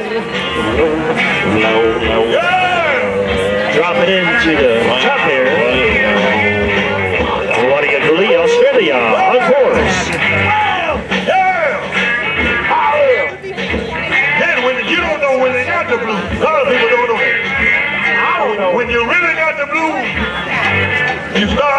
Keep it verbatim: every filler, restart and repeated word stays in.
Drop it into the top here. Wadigaduli, Australia, on course. Then when you don't know when they got the blues, a lot of people don't know that. When you really got the blues, you start